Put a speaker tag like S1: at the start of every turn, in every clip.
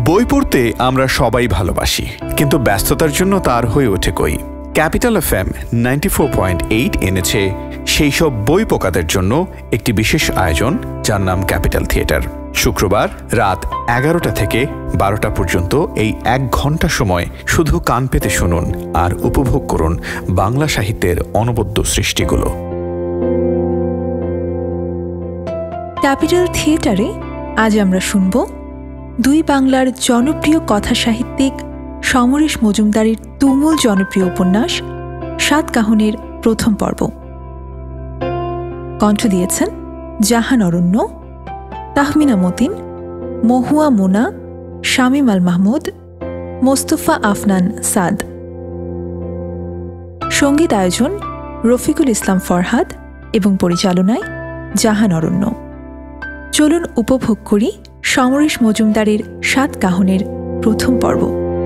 S1: বই পড়তে আমরা সবাই ভালোবাসি, কিন্তু ব্যস্ততার জন্য তার হয়ে ওঠে কই। ক্যাপিটাল FM 94.8 এনেছে সেই সব বই পোকাদের জন্য একটি বিশেষ আয়োজন, যার নাম ক্যাপিটাল থিয়েটার। শুক্রবার রাত 11টা থেকে 12টা পর্যন্ত এই 1 ঘন্টা সময় শুধু কান পেতে শুনুন আর উপভোগ করুন বাংলা সাহিত্যের অনবদ্য সৃষ্টিগুলো।
S2: ক্যাপিটাল থিয়েটারে আজ আমরা শুনব দুই বাংলার জনপ্রিয় কথা সাহিত্যিক সমরেশ মজুমদারের তুমুল জনপ্রিয় উপন্যাস সাতকাহনের প্রথম পর্ব। কণ্ঠ দিয়েছেন জাহান অরণ্য, তাহমিনা মতিন, মহুয়া মোনা, শামীম আল মাহমুদ, মোস্তফা আফনান সাদ। সঙ্গীত আয়োজন রফিকুল ইসলাম ফরহাদ এবং পরিচালনায় জাহান অরণ্য। চলুন উপভোগ করি সমরেশ মজুমদারের সাতকাহনের প্রথম পর্ব।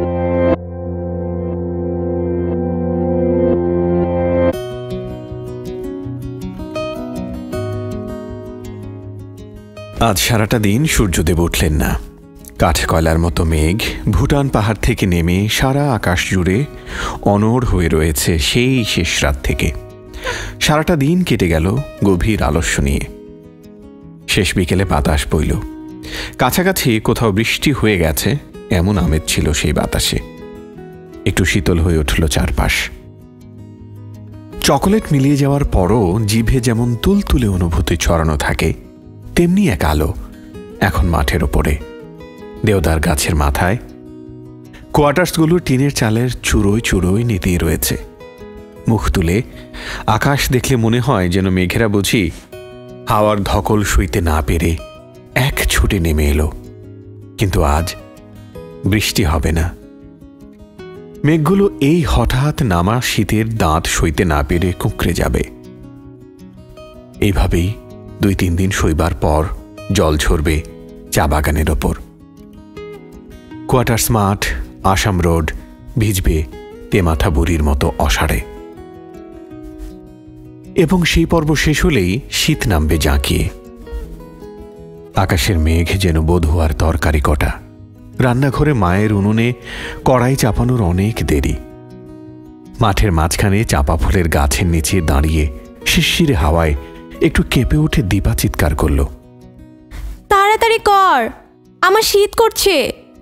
S1: আজ সারাটা দিন সূর্যদেব উঠলেন না। কাঠকয়লার মতো মেঘ ভুটান পাহাড় থেকে নেমে সারা আকাশ জুড়ে অনড় হয়ে রয়েছে সেই শেষ রাত থেকে। সারাটা দিন কেটে গেল গভীর আলস্য নিয়ে। শেষ বিকেলে বাতাস বইল। কাছাকাছি কোথাও বৃষ্টি হয়ে গেছে এমন আমেজ ছিল সেই বাতাসে। একটু শীতল হয়ে উঠল চারপাশ। চকোলেট মিলিয়ে যাওয়ার পরও জিভে যেমন তুলতুলে অনুভূতি ছড়ানো থাকে, তেমনি এক আলো এখন মাঠের ওপরে, দেওদার গাছের মাথায়। কোয়ার্টার্সগুলো টিনের চালের চুরোয় চুরোয় নিতেই রয়েছে। মুখ তুলে আকাশ দেখলে মনে হয় যেন মেঘেরা বুঝি হাওয়ার ধকল সইতে না পেরে এক ছুটে নেমে এলো। কিন্তু আজ বৃষ্টি হবে না। মেঘগুলো এই হঠাৎ নামা শীতের দাঁত সইতে না পেরে কুঁকড়ে যাবে। এইভাবেই 2-3 দিন সইবার পর জল ঝরবে চা বাগানের ওপর। কোয়ার্টার্স মাঠ, আসাম রোড ভিজবে তেমাথা বুড়ির মতো অসাড়ে। এবং সেই পর্ব শেষ হলেই শীত নামবে জাঁকিয়ে। আকাশের মেঘ যেন বধূয়ার তরকারি কটা। রান্নাঘরে মায়ের উনুনে কড়াই চাপানোর অনেক দেরি। মাঠের মাঝখানে চাপা ফুলের গাছের নিচে দাঁড়িয়ে শিরশিরে হাওয়ায় একটু কেঁপে উঠে দীপা চিৎকার করল,
S3: তাড়াতাড়ি কর, আমার শীত করছে।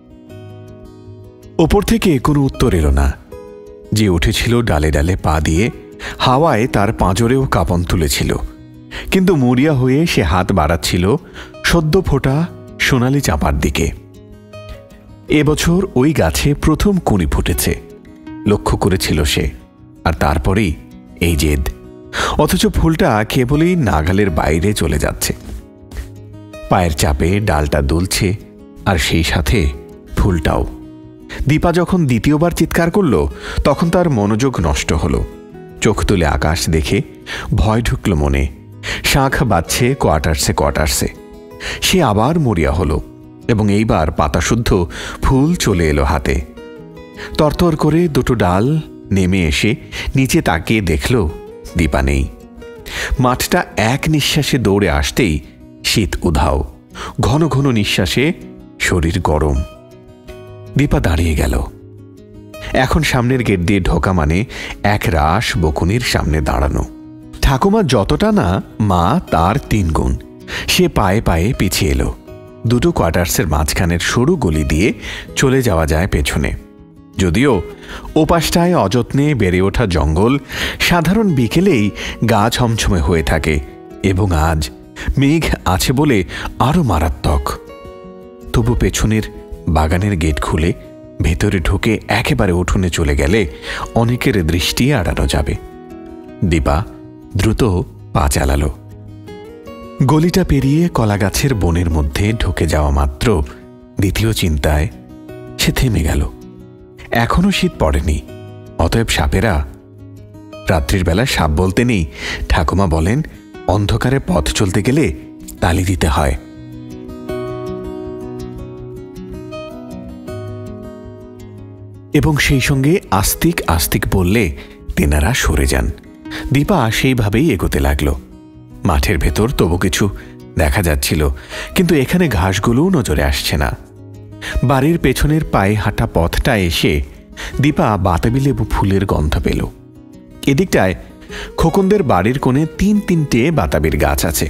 S1: ওপর থেকে কোনো উত্তর এলো না। যে উঠেছিল ডালে ডালে পা দিয়ে হাওয়ায় তার পাঁজরেও কাঁপন তুলেছিল, কিন্তু মরিয়া হয়ে সে হাত বাড়াচ্ছিল সদ্য ফোটা সোনালি চাঁপার দিকে। এবছর ওই গাছে প্রথম কুঁড়ি ফুটেছে, লক্ষ্য করেছিল সে। আর তারপরেই এই জেদ। অথচ ফুলটা কেবলই নাগালের বাইরে চলে যাচ্ছে। পায়ের চাপে ডালটা দুলছে, আর সেই সাথে ফুলটাও। দীপা যখন দ্বিতীয়বার চিৎকার করল, তখন তার মনোযোগ নষ্ট হলো। চোখ তুলে আকাশ দেখে ভয় ঢুকল মনে। শাঁখ বাজছে কোয়ার্টার্সে কোয়ার্টার্সে। সে আবার মরিয়া হলো, এবং এইবার পাতাশুদ্ধ ফুল চলে এলো হাতে। তরতর করে দুটো ডাল নেমে এসে নিচে তাকিয়ে দেখল দীপা নেই। মাঠটা এক নিঃশ্বাসে দৌড়ে আসতেই শীত উধাও। ঘন ঘন নিঃশ্বাসে শরীর গরম। দীপা দাঁড়িয়ে গেল। এখন সামনের গেট দিয়ে ঢোকা মানে এক রাশ বকুনির সামনে দাঁড়ানো। ঠাকুমা যতটা না, মা তার 3 গুণ। সে পায়ে পায়ে পিছিয়ে এলো। দুটো কোয়ার্টার্সের মাঝখানের সরু গলি দিয়ে চলে যাওয়া যায় পেছনে। যদিও ওপাশটায় অযত্নে বেড়ে ওঠা জঙ্গল সাধারণ বিকেলেই গা ছমছমে হয়ে থাকে, এবং আজ মেঘ আছে বলে আরো মারাত্মক। তবু পেছনের বাগানের গেট খুলে ভেতরে ঢুকে একেবারে উঠোনে চলে গেলে অনেকের দৃষ্টি এড়ানো যাবে। দীপা দ্রুত পা চালালো। গলিটা পেরিয়ে কলাগাছের বনের মধ্যে ঢুকে যাওয়া মাত্র দ্বিতীয় চিন্তায় সে থেমে গেল। এখনো শীত পড়েনি, অতএব সাপেরা। রাত্রির বেলা সাপ বলতে নেই। ঠাকুমা বলেন, অন্ধকারে পথ চলতে গেলে তালি দিতে হয়। এবং সেই সঙ্গে আস্তিক আস্তিক বললে তেনারা সরে যান। দীপা সেইভাবেই এগোতে লাগল। মাঠের ভেতর তবু কিছু দেখা যাচ্ছিল, কিন্তু এখানে ঘাসগুলোও নজরে আসছে না। বাড়ির পেছনের পায়ে হাঁটা পথটা এসে দীপা বাতাবি লেবু ফুলের গন্ধ পেল। এদিকটায় খোকনদের বাড়ির কোণে 3-3টে বাতাবির গাছ আছে।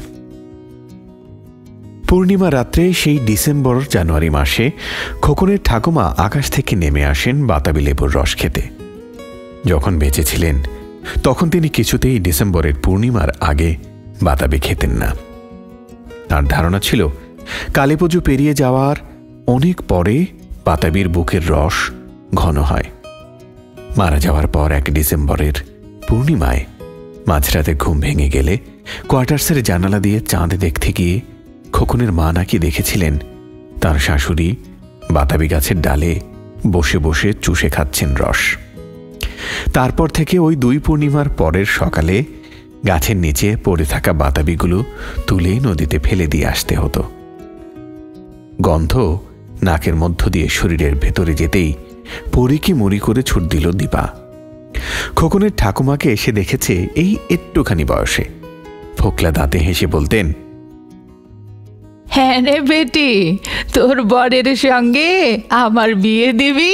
S1: পূর্ণিমা রাত্রে সেই ডিসেম্বর জানুয়ারি মাসে খোকনের ঠাকুমা আকাশ থেকে নেমে আসেন বাতাবি লেবুর রস খেতে। যখন বেঁচে ছিলেন তখন তিনি কিছুতেই ডিসেম্বরের পূর্ণিমার আগে বাতাবি খেতেন না। তার ধারণা ছিল কালীপুজো পেরিয়ে যাওয়ার অনেক পরে বাতাবির বুকের রস ঘন হয়। মারা যাওয়ার পর 1 ডিসেম্বরের পূর্ণিমায় মাঝরাতে ঘুম ভেঙে গেলে কোয়ার্টার্সের জানালা দিয়ে চাঁদ দেখতে গিয়ে খোকনের মা নাকি দেখেছিলেন তার শাশুড়ি বাতাবি গাছের ডালে বসে বসে চুষে খাচ্ছেন রস। তারপর থেকে ওই 2 পূর্ণিমার পরের সকালে গাছের নিচে পড়ে থাকা বাতাবিগুলো তুলে নদীতে ফেলে দিয়ে আসতে হতো। গন্ধ নাকের মধ্য দিয়ে শরীরের ভেতরে যেতেই পরিকি মরি করে ছুট দিল দীপা। খোকনের ঠাকুমাকে এসে দেখেছে এই একটুখানি বয়সে। ফোকলা দাঁতে হেসে বলতেন,
S4: হ্যাঁ রে বেটি, তোর বরের সঙ্গে আমার বিয়ে দিবি?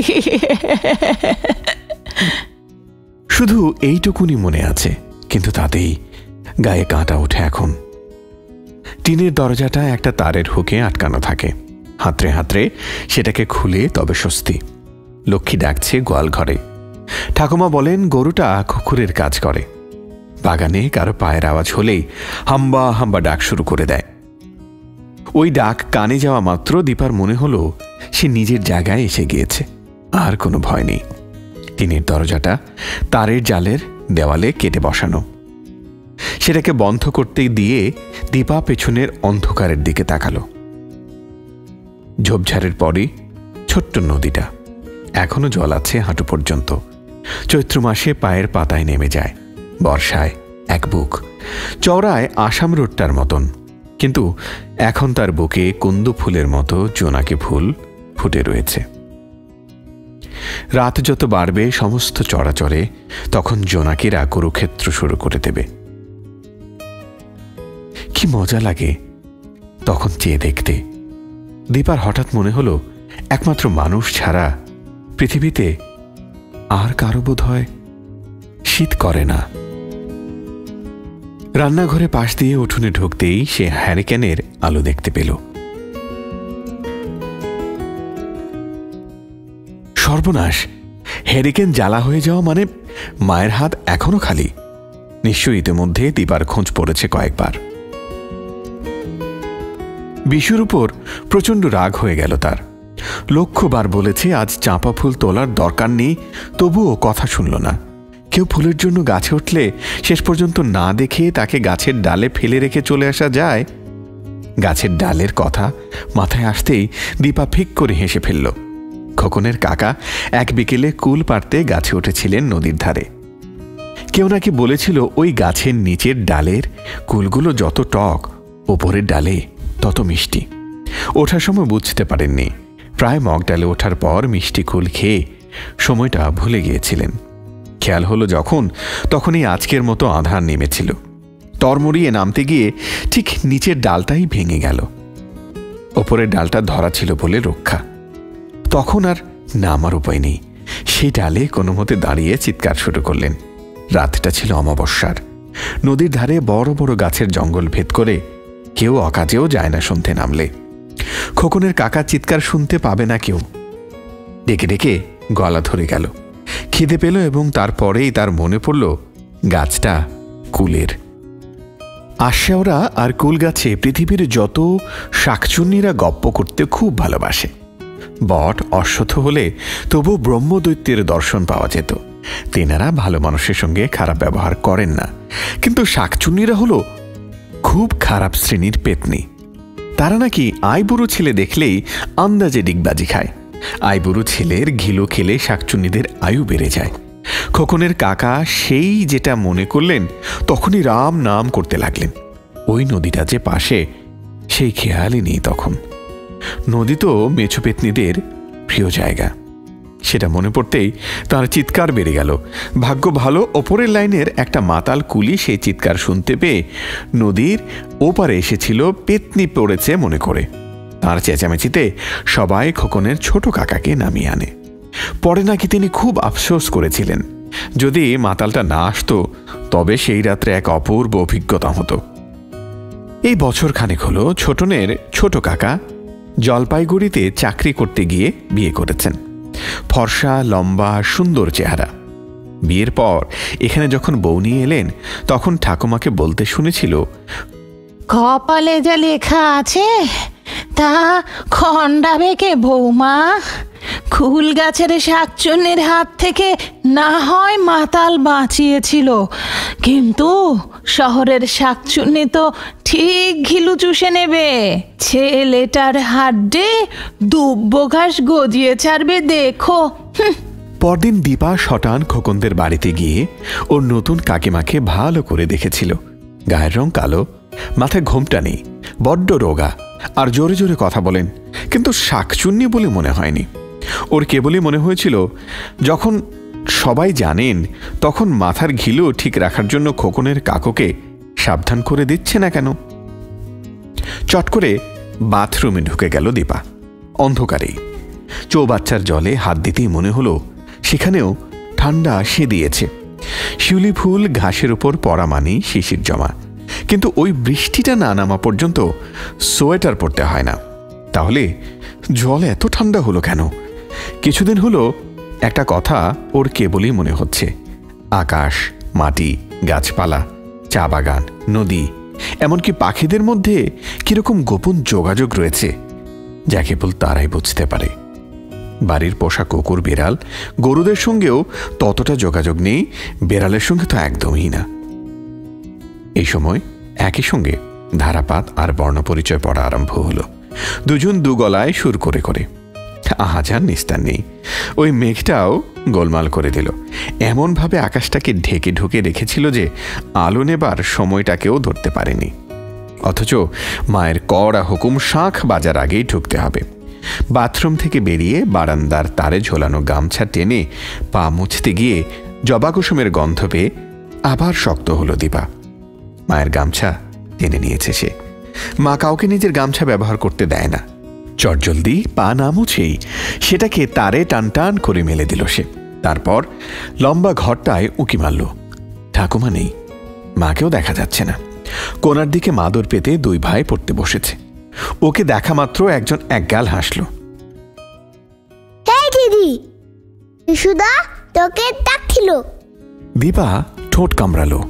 S1: শুধু এইটুকুনি মনে আছে, কিন্তু তাতেই গায়ে কাঁটা ওঠে এখন। টিনের দরজাটা একটা তারের হুকে আটকানো থাকে। হাতড়ে হাতড়ে সেটাকে খুলে তবে স্বস্তি। লক্ষ্মী ডাকছে গোয়াল ঘরে। ঠাকুমা বলেন গরুটা কুকুরের কাজ করে। বাগানে কারো পায়ের আওয়াজ হলেই হাম্বা হাম্বা ডাক শুরু করে দেয়। ওই ডাক কানে যাওয়া মাত্র দীপার মনে হলো সে নিজের জায়গায় এসে গিয়েছে, আর কোনো ভয় নেই। টিনের দরজাটা তারের জালের দেওয়ালে কেটে বসানো। সেটাকে বন্ধ করতে দিয়ে দীপা পেছনের অন্ধকারের দিকে তাকালো। ঝোপঝাড়ের পরই ছোট্ট নদীটা, এখনো জল আছে হাঁটু পর্যন্ত। চৈত্র মাসে পায়ের পাতায় নেমে যায়, বর্ষায় এক বুক। চওড়ায় আসাম রোডটার মতন, কিন্তু এখন তার বুকে কুন্দু ফুলের মতো জোনাকি ফুল ফুটে রয়েছে। রাত যত বাড়বে সমস্ত চরাচরে তখন জোনাকিরা কুরুক্ষেত্র শুরু করে দেবে। কি মজা লাগে তখন চেয়ে দেখতে। দীপার হঠাৎ মনে হলো একমাত্র মানুষ ছাড়া পৃথিবীতে আর কারো বোধ হয় শীত করে না। রান্নাঘরে পাশ দিয়ে উঠোনে ঢুকতেই সে হ্যারিকেনের আলো দেখতে পেল। সর্বনাশ, হ্যারিকেন জ্বালা হয়ে যাওয়া মানে মায়ের হাত এখনো খালি। নিশ্চয়ই ইতিমধ্যে দীপার খোঁজ পড়েছে কয়েকবার। বিশুর উপর প্রচণ্ড রাগ হয়ে গেল তার। লক্ষ্যবার বলেছে আজ চাঁপা ফুল তোলার দরকার নেই, তবুও কথা শুনল না। কেউ ফুলের জন্য গাছে উঠলে শেষ পর্যন্ত না দেখে তাকে গাছের ডালে ফেলে রেখে চলে আসা যায়? গাছের ডালের কথা মাথায় আসতেই দীপা ফিক করে হেসে ফেলল। খোকনের কাকা এক বিকেলে কুল পাড়তে গাছে উঠেছিলেন নদীর ধারে। কেউ নাকি বলেছিল ওই গাছের নিচের ডালের কুলগুলো যত টক, ওপরের ডালে তত মিষ্টি। ওঠার সময় বুঝতে পারেননি, প্রায় মগ ডালে ওঠার পর মিষ্টি কুল খেয়ে সময়টা ভুলে গিয়েছিলেন। খেয়াল হলো যখন, তখনই আজকের মতো আঁধার নেমেছিল। তরমরিয়ে নামতে গিয়ে ঠিক নিচের ডালটাই ভেঙে গেল। ওপরের ডালটা ধরা ছিল বলে রক্ষা। তখন আর নামার উপায় নেই। সেই ডালে কোনো মতে দাঁড়িয়ে চিৎকার শুরু করলেন। রাতটা ছিল অমাবস্যার। নদীর ধারে বড় বড় গাছের জঙ্গল ভেদ করে কেউ অকাজেও যায় না শুনতে নামলে। খোকনের কাকার চিৎকার শুনতে পাবে না কেউ। ডেকে ডেকে গলা ধরে গেল। খিদে পেল এবং তারপরেই তার মনে পড়ল গাছটা কুলের। আশ্যাওরা আর কুল গাছে পৃথিবীর যত শাকচুন্নিরা গপ্প করতে খুব ভালোবাসে। বট অশ্বত্থ হলে তবু ব্রহ্মদৈত্যের দর্শন পাওয়া যেত। তেনারা ভালো মানুষের সঙ্গে খারাপ ব্যবহার করেন না, কিন্তু শাকচুন্নিরা হলো খুব খারাপ শ্রেণীর পেতনি। তারা নাকি আইবুড়ো ছেলে দেখলেই আন্দাজে ডিগবাজি খায়। আইবুড়ো ছেলের ঘিলো খেলে শাকচুন্নিদের আয়ু বেড়ে যায়। খোকনের কাকা সেই যেটা মনে করলেন, তখনই রাম নাম করতে লাগলেন। ওই নদীটা যে পাশে সেই খেয়ালই নেই তখন। নদী তো মেছো পেতনিদের প্রিয় জায়গা। সেটা মনে পড়তেই তার চিৎকার বেড়ে গেল। ভাগ্য ভালো ওপরের লাইনের একটা মাতাল কুলি সেই চিৎকার শুনতে পেয়ে নদীর ওপারে এসেছিল, পেতনি পড়েছে মনে করে। তার চেঁচামেচিতে সবাই খোকনের ছোট কাকাকে নামিয়ে আনে। পরে নাকি তিনি খুব আফসোস করেছিলেন, যদি মাতালটা না আসতো তবে সেই রাত্রে এক অপূর্ব অভিজ্ঞতা হতো। এই বছর খানেক হলো ছোটনের ছোট কাকা জলপাইগুড়িতে চাকরি করতে গিয়ে বিয়ে করেছেন। ফর্সা, লম্বা, সুন্দর চেহারা। বিয়ের পর এখানে যখন বউ নিয়ে এলেন তখন ঠাকুমাকে বলতে শুনেছিল,
S4: কপালে যা লেখা আছে তা খণ্ডাবে কে বৌমা? কুল গাছের শাকচুন্নির হাত থেকে না হয় মাতাল বাঁচিয়েছিল, কিন্তু শহরের শাকচুন্নি তো ঠিক ঘিলু চুষে নেবে। ছেলেটার হাড্ডে দুব্ব ঘাস গজিয়ে ছাড়বে দেখো।
S1: পরদিন দীপা শটান খোকনদের বাড়িতে গিয়ে ওর নতুন কাকিমাকে ভালো করে দেখেছিল। গায়ের রং কালো, মাথায় ঘোমটা নেই, বড্ড রোগা, আর জোরে জোরে কথা বলেন, কিন্তু শাকচুন্নি বলে মনে হয়নি। ওর কেবলই মনে হয়েছিল যখন সবাই জানেন তখন মাথার ঘিলু ঠিক রাখার জন্য খোকনের কাকুকে সাবধান করে দিচ্ছে না কেন। চট করে বাথরুমে ঢুকে গেল দীপা। অন্ধকারেই চৌবাচ্চার জলে হাত দিতেই মনে হলো সেখানেও ঠান্ডা সে দিয়েছে। শিউলি ফুল ঘাসের উপর পড়া মানেই শিশির জমা, কিন্তু ওই বৃষ্টিটা না নামা পর্যন্ত সোয়েটার পরতে হয় না। তাহলে জল এত ঠান্ডা হলো কেন? কিছুদিন হলো একটা কথা ওর কেবলই মনে হচ্ছে, আকাশ, মাটি, গাছপালা, চা বাগান, নদী, এমনকি পাখিদের মধ্যে কিরকম গোপন যোগাযোগ রয়েছে যা কেবল তারাই বুঝতে পারে। বাড়ির পোষা কুকুর, বিড়াল, গরুদের সঙ্গেও ততটা যোগাযোগ নেই, বেড়ালের সঙ্গে তো একদমই না। এই সময় একই সঙ্গে ধারাপাত আর বর্ণপরিচয় পড়া আরম্ভ হলো। দুজন দু গলায় সুর করে করে। আহাজার নিস্তার নেই। ওই মেঘটাও গোলমাল করে দিল, এমনভাবে আকাশটাকে ঢেকে ঢুকে রেখেছিল যে আলো নেবার সময়টাকেও ধরতে পারেনি। অথচ মায়ের কড়া হুকুম শাঁখ বাজার আগেই ঢুকতে হবে। বাথরুম থেকে বেরিয়ে বারান্দার তারে ঝোলানো গামছা টেনে পা মুছতে গিয়ে জবা কুসুমের গন্ধ পেয়ে আবার শক্ত হলো দীপা। মায়ের গামছা টেনে নিয়েছে সে। মা কাউকে নিজের গামছা ব্যবহার করতে দেয় না। চটজলদি পা না মুছেই সেটাকে তারে টান টান করে মেলে দিল সে। তারপর লম্বা ঘরটায় উঁকি মারল। ঠাকুমা নেই, মাকেও দেখা যাচ্ছে না। কোনার দিকে মাদুর পেতে দুই ভাই পড়তে বসেছে। ওকে দেখা মাত্র একজন একগাল হাসল।
S5: দিদি, সুদা তোকে ডাকছিল।
S1: দীপা ঠোঁট কামড়ালো।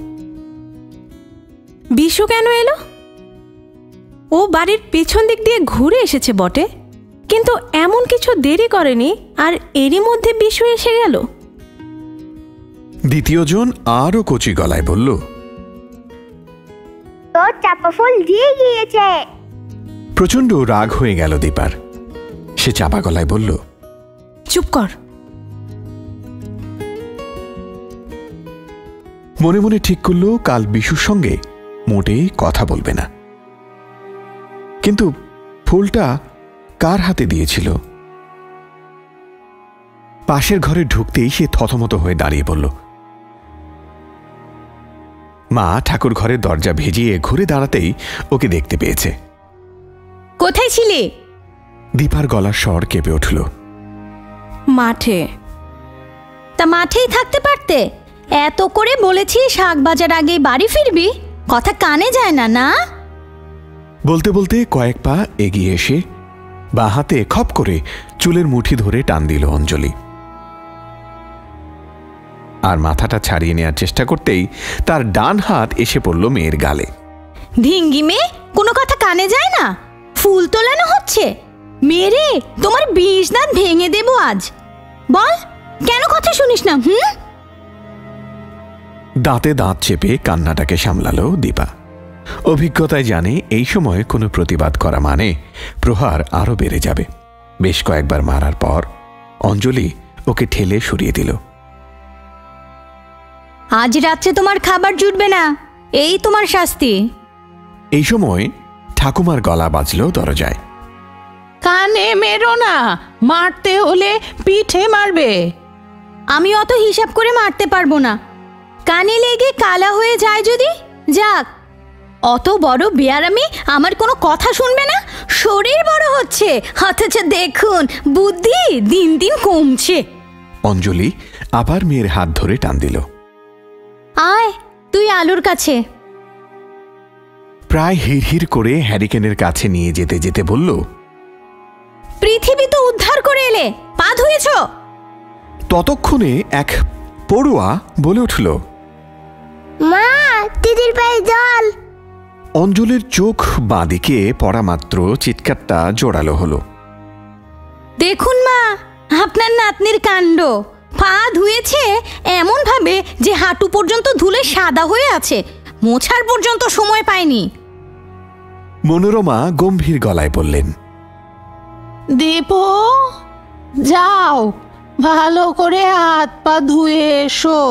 S3: বিশু কেন এলো? ও বাড়ির পেছন দিক দিয়ে ঘুরে এসেছে বটে, কিন্তু এমন কিছু দেরি করেনি, আর এরই মধ্যে বিশু এসে গেল।
S1: দ্বিতীয়জন আরো কচি গলায় বলল,
S5: তোর চাপা ফুল দিয়ে গিয়েছে।
S1: প্রচন্ড রাগ হয়ে গেল দীপার। সে চাপা গলায় বলল,
S3: চুপ কর।
S1: মনে মনে ঠিক করল কাল বিশুর সঙ্গে মোটেই কথা বলবে না। কিন্তু ফুলটা কার হাতে দিয়েছিল? পাশের ঘরে ঢুকতেই সে থতমত হয়ে দাঁড়িয়ে পড়ল। মা ঠাকুর ঘরের দরজা ভেজিয়ে ঘুরে দাঁড়াতেই ওকে দেখতে পেয়েছে।
S3: কোথায় ছিলে?
S1: দীপার গলার স্বর কেঁপে উঠল।
S3: মাঠে।
S6: তা মাঠেই থাকতে পারতে। এত করে বলেছি শাক বাজার আগেই বাড়ি ফিরবি, কথা কানে যায় না না?
S1: বলতে বলতে কয়েক পা এগিয়ে এসে বাঁ হাতে খপ করে চুলের মুঠি ধরে টান দিল অঞ্জলি। আর মাথাটা ছাড়িয়ে নেওয়ার চেষ্টা করতেই তার ডান হাত এসে পড়ল মেয়ের গালে।
S6: ধিঙ্গি মেয়ে, কোনো কথা কানে যায় না? ফুল তোলানো হচ্ছে। মেরে তোমার 20 দাঁত ভেঙে দেব আজ। বল, কেন কথা শুনিস না?
S1: দাঁতে দাঁত চেপে কান্নাটাকে সামলালো দীপা। অভিজ্ঞতায় জানে এই সময় কোনো প্রতিবাদ করা মানে প্রহার আরো বেড়ে যাবে। বেশ কয়েকবার মারার পর অঞ্জলি ওকে ঠেলে সরিয়ে দিল।
S6: আজ রাত্রে তোমার খাবার জুটবে না, এই তোমার শাস্তি।
S1: এই সময় ঠাকুমার গলা বাজল দরজায়।
S4: কানে মেরো না, মারতে হলে পিঠে মারবে।
S6: আমি অত হিসাব করে মারতে পারবো না। কানে লেগে কালা হয়ে যায় যদি যাক। অত বড় বেয়ারামি আমার কোনো কথা শুনবে না, শরীর বড় হচ্ছে, অথচ দেখুন বুদ্ধি দিন দিন কমছে।
S1: অঞ্জলি আবার মেয়ের হাত ধরে টান দিল।
S6: আয় তুই আলুর কাছে।
S1: প্রায় হিড়হিড় করে হ্যারিকেনের কাছে নিয়ে যেতে যেতে বলল,
S6: পৃথিবী তো উদ্ধার করে এলে, পা ধুয়েছ?
S1: ততক্ষণে এক পড়ুয়া বলে উঠল,
S5: মা, দিদির পায়ে জল।
S1: অঞ্জলির চোখ বাঁদিকে পড়া মাত্র চিৎকারটা জোরালো হলো।
S6: দেখুন মা, আপনার নাতনির কাণ্ড। পা ধুয়েছে এমন ভাবে যে হাঁটু পর্যন্ত ধুলে সাদা হয়ে আছে, মোছার পর্যন্ত সময় পায়নি।
S1: মনোরমা গম্ভীর গলায় বললেন,
S4: দীপু, যাও ভালো করে হাত পা ধুয়ে এসো।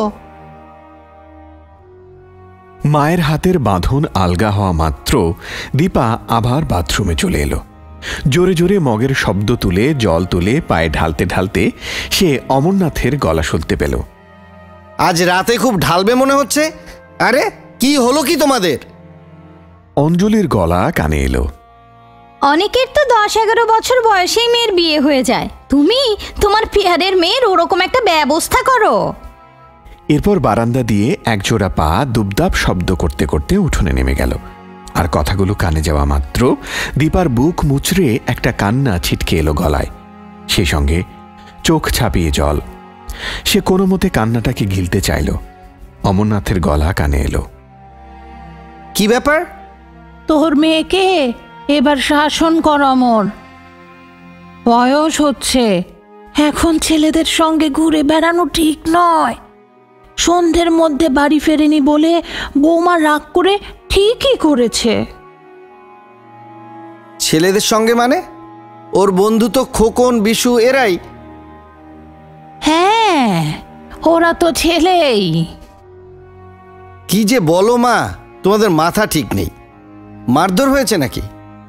S1: মায়ের হাতের বাঁধন আলগা হওয়া মাত্র দীপা আবার বাথরুমে চলে এলো। জোরে জোরে মগের শব্দ তুলে জল তুলে পায়ে ঢালতে ঢালতে সে অমরনাথের গলা শুনতে পেল।
S7: আজ রাতে খুব ঢালবে মনে হচ্ছে। আরে কি হলো কি তোমাদের?
S1: অঞ্জলির গলা কানে এলো।
S6: অনেকের তো 10-11 বছর বয়সেই মেয়ের বিয়ে হয়ে যায়, তুমি তোমার পিয়ারের মেয়ের ওরকম একটা ব্যবস্থা করো।
S1: এরপর বারান্দা দিয়ে একজোড়া পা দুবদাব শব্দ করতে করতে উঠোনে নেমে গেল। আর কথাগুলো কানে যাওয়া মাত্র দীপার বুক মুচড়ে একটা কান্না ছিটকে এলো গলায়, সেই সঙ্গে চোখ ছাপিয়ে জল। সে কোনো মতে কান্নাটাকে গিলতে চাইল। অমরনাথের গলা কানে এলো।
S7: কি ব্যাপার?
S4: তোর মেয়েকে এবার শাসন কর অমর। বয়স হচ্ছে, এখন ছেলেদের সঙ্গে ঘুরে বেড়ানো ঠিক নয়। সন্ধ্যের মধ্যে বাড়ি ফেরেনি বলে বৌমা রাগ করে ঠিকই করেছে।
S7: ছেলেদের সঙ্গে মানে? ওর বন্ধু তো খোকন, বিশু এরাই।
S4: হ্যাঁ, ওরা তো ছেলেই।
S7: কি যে বলো মা, তোমাদের মাথা ঠিক নেই। মারধর হয়েছে নাকি?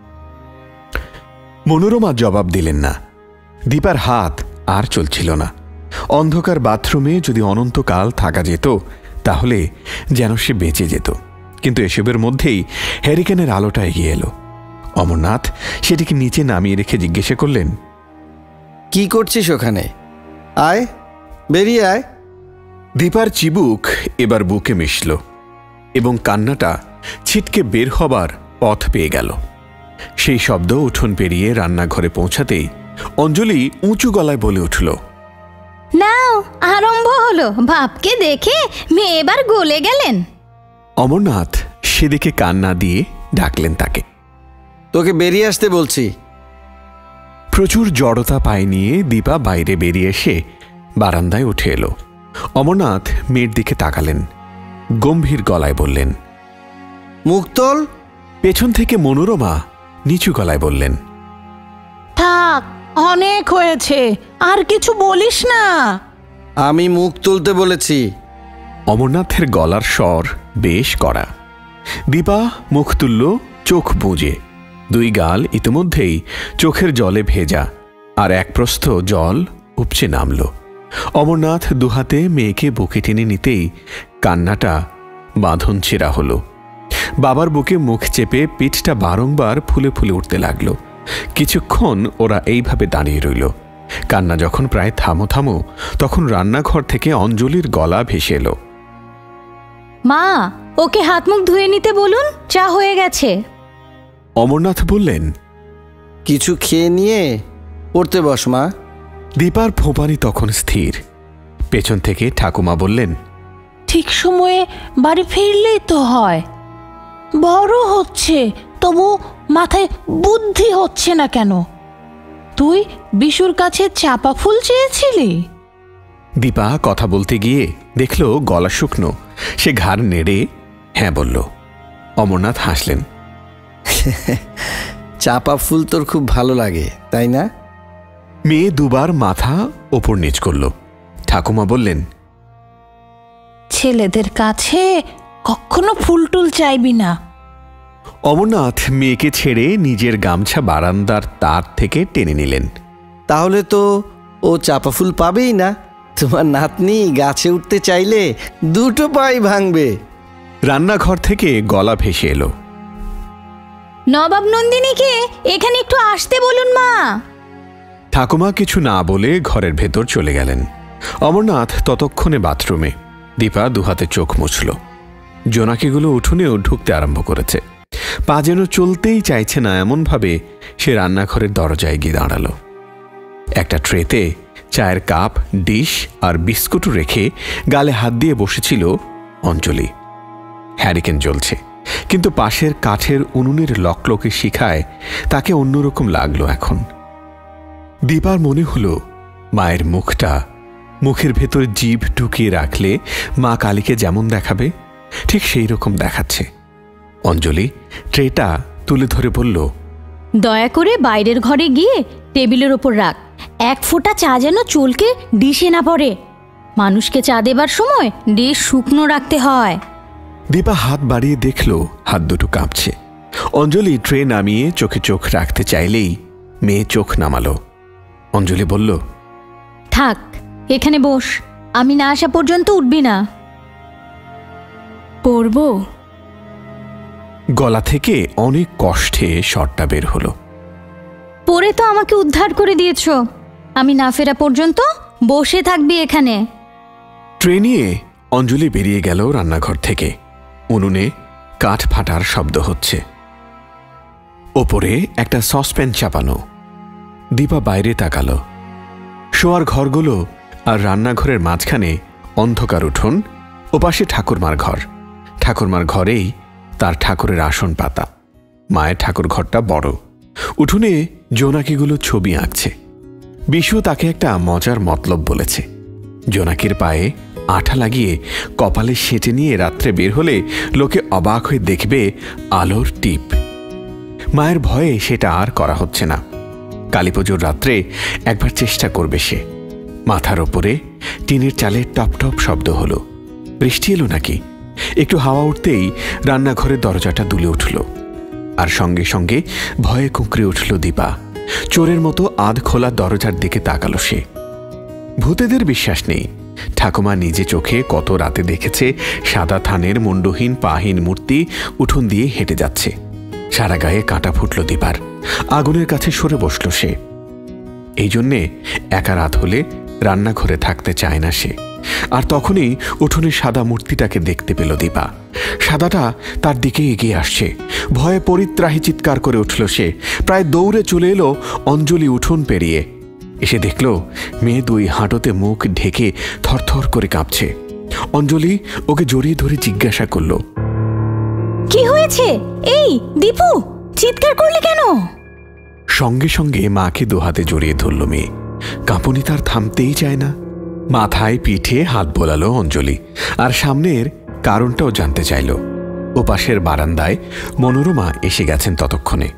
S1: মনোরমা জবাব দিলেন না। দীপার হাত আর চলছিল না। অন্ধকার বাথরুমে যদি অনন্তকাল থাকা যেত তাহলে যেন সে বেঁচে যেত, কিন্তু এসবের মধ্যেই হ্যারিকেনের আলোটা এগিয়ে এলো। অমরনাথ সেটিকে নিচে নামিয়ে রেখে জিজ্ঞাসা করলেন,
S7: কি করছিস ওখানে? আয়, বেরিয়ে আয়।
S1: দীপার চিবুক এবার বুকে মিশল এবং কান্নাটা ছিটকে বের হবার পথ পেয়ে গেল। সেই শব্দ উঠোন পেরিয়ে রান্নাঘরে পৌঁছাতেই অঞ্জলি উঁচু গলায় বলে উঠল,
S6: নাও আরম্ভ হলো। বাপকে দেখে মেয়ে এবার গলে গেলেন।
S1: অমরনাথ সেদিকে কান্না দিয়ে ডাকলেন তাকে।
S7: তোকে বেরিয়ে আসতে বলছি।
S1: প্রচুর জড়তা পায়ে নিয়ে দীপা বাইরে বেরিয়ে এসে বারান্দায় উঠে এলো। অমরনাথ মেয়ের দিকে তাকালেন, গম্ভীর গলায় বললেন,
S7: মুখ তোল।
S1: পেছন থেকে মনোরমা নিচু গলায় বললেন,
S4: থাক, অনেক হয়েছে, আর কিছু বলিস না।
S7: আমি মুখ তুলতে বলেছি।
S1: অমরনাথের গলার স্বর বেশ কড়া। দীপা মুখ তুলল চোখ বুজে। দুই গাল ইতিমধ্যেই চোখের জলে ভেজা, আর এক প্রস্থ জল উপচে নামল। অমরনাথ দুহাতে মেয়েকে বুকে টেনে নিতেই কান্নাটা বাঁধন ছেঁড়া হলো। বাবার বুকে মুখ চেপে পিঠটা বারংবার ফুলে ফুলে উঠতে লাগল। কিছুক্ষণ ওরা এইভাবে দাঁড়িয়ে রইল। কান্না যখন প্রায় থামো থামো তখন রান্নাঘর থেকে অঞ্জলির গলা ভেসে এলো,
S6: মা, ওকে হাত মুখ ধুয়ে নিতে বলুন, চা হয়ে গেছে।
S1: অমরনাথ বললেন,
S7: কিছু খেয়ে নিয়ে পড়তে বস মা।
S4: দীপার ফোঁপানি তখন স্থির। পেছন থেকে ঠাকুমা বললেন, ঠিক সময়ে বাড়ি ফিরলেই তো হয়। বড় হচ্ছে, তবু মাথায় বুদ্ধি হচ্ছে না কেন? তুই বিশুর কাছে চাপা ফুল চেয়েছিলি? দীপা কথা বলতে গিয়ে দেখল গলা শুকনো। সে ঘাড় নেড়ে হ্যাঁ বলল। অমরনাথ হাসলেন।
S7: চাপা ফুল তোর খুব ভালো লাগে, তাই না?
S4: মেয়ে দুবার মাথা ওপর নিচ করল। ঠাকুমা বললেন, ছেলেদের কাছে কখনো ফুলটুল চাইবি না। অমরনাথ মেয়েকে ছেড়ে নিজের গামছা বারান্দার তার থেকে টেনে নিলেন।
S7: তাহলে তো ও চাপা ফুল পাবেই না। তোমার নাতনি গাছে উঠতে চাইলে দুটো পাই ভাঙবে।
S4: রান্নাঘর থেকে গলা ভেসে এলো,
S6: নবাব নন্দিনীকে এখানে একটু আসতে বলুন মা।
S1: ঠাকুমা কিছু না বলে ঘরের ভেতর চলে গেলেন। অমরনাথ ততক্ষণে বাথরুমে। দীপা দুহাতে চোখ মুছল। জোনাকিগুলো উঠোনেও ঢুকতে আরম্ভ করেছে। পা যেন চলতেই চাইছে না, এমনভাবে সে রান্নাঘরের দরজায় গিয়ে দাঁড়ালো। একটা ট্রেতে চায়ের কাপ, ডিশ আর বিস্কুটও রেখে গালে হাত দিয়ে বসেছিল অঞ্জলি। হ্যারিকেন জ্বলছে, কিন্তু পাশের কাঠের উনুনের লকলকে শিখায় তাকে অন্যরকম লাগলো এখন। দীপার মনে হলো মায়ের মুখটা, মুখের ভেতর জিভ ঢুকিয়ে রাখলে মা কালীকে যেমন দেখাবে ঠিক সেই রকম দেখাচ্ছে। অঞ্জলি ট্রেটা তুলে ধরে বলল,
S6: দয়া করে বাইরের ঘরে গিয়ে টেবিলের ওপর রাখ। 1 ফোঁটা চা যেন চুলকে ডিশে না পড়ে। মানুষকে চা দেবার সময় ডিশ শুকনো রাখতে হয়।
S1: দীপা হাত বাড়িয়ে দেখল হাত দুটো কাঁপছে। অঞ্জলি ট্রে নামিয়ে চোখে চোখ রাখতে চাইলেই মেয়ে চোখ নামালো। অঞ্জলি বলল,
S6: থাক, এখানে বস, আমি না আসা পর্যন্ত উঠবি না।
S3: পড়ব?
S1: গলা থেকে অনেক কষ্টে শটটা বের হলো।
S6: পরে তো আমাকে উদ্ধার করে দিয়েছ, আমি না ফেরা পর্যন্ত বসে থাকবি এখানে।
S1: ট্রে নিয়ে অঞ্জলি বেরিয়ে গেল রান্নাঘর থেকে। উনুনে কাঠ ফাটার শব্দ হচ্ছে। ওপরে একটা সসপ্যান চাপানো। দীপা বাইরে তাকালো। শোয়ার ঘরগুলো আর রান্নাঘরের মাঝখানে অন্ধকার উঠোন, ওপাশে ঠাকুরমার ঘর। ঠাকুরমার ঘরেই তার ঠাকুরের আসন পাতা। মায়ের ঠাকুর ঘরটা বড়। উঠোনে জোনাকিগুলো ছবি আঁকছে। বিশু তাকে একটা মজার মতলব বলেছে। জোনাকির পায়ে আঠা লাগিয়ে কপালে সেঁটে নিয়ে রাত্রে বের হলে লোকে অবাক হয়ে দেখবে আলোর টিপ। মায়ের ভয়ে সেটা আর করা হচ্ছে না। কালীপুজোর রাত্রে একবার চেষ্টা করবে সে। মাথার ওপরে টিনের চালের টপ টপ শব্দ হলো। বৃষ্টি এলো নাকি? একটু হাওয়া উঠতেই রান্নাঘরের দরজাটা দুলে উঠল। আর সঙ্গে সঙ্গে ভয়ে কুঁকড়ে উঠল দীপা। চোরের মতো আধ খোলা দরজার দিকে তাকালো সে। ভূতেদের বিশ্বাস নেই। ঠাকুমা নিজে চোখে কত রাতে দেখেছে সাদা থানের মুন্ডহীন পাহীন মূর্তি উঠোন দিয়ে হেঁটে যাচ্ছে। সারা গায়ে কাঁটা ফুটল দীপার। আগুনের কাছে সরে বসল সে। এই জন্যে একা রাত হলে রান্নাঘরে থাকতে চায় না সে। আর তখনই উঠোনে সাদা মূর্তিটাকে দেখতে পেল দীপা। সাদাটা তার দিকে এগিয়ে আসছে। ভয়ে পরিত্রাহী চিৎকার করে উঠল সে। প্রায় দৌড়ে চলে এলো অঞ্জলি উঠোন পেরিয়ে। এসে দেখল মেয়ে 2 হাঁটুতে মুখ ঢেকে থরথর করে কাঁপছে। অঞ্জলি ওকে জড়িয়ে ধরে জিজ্ঞাসা করল,
S6: কি হয়েছে? এই দীপু, চিৎকার করলি কেন?
S1: সঙ্গে সঙ্গে মাকে 2 হাতে জড়িয়ে ধরল মেয়ে। কাঁপুনি তার থামতেই চায় না। মাথায় পিঠে হাত বোলালো অঞ্জলি, আর সামনের কারণটাও জানতে চাইল। ও পাশের বারান্দায় মনোরমা এসে গেছেন ততক্ষণে।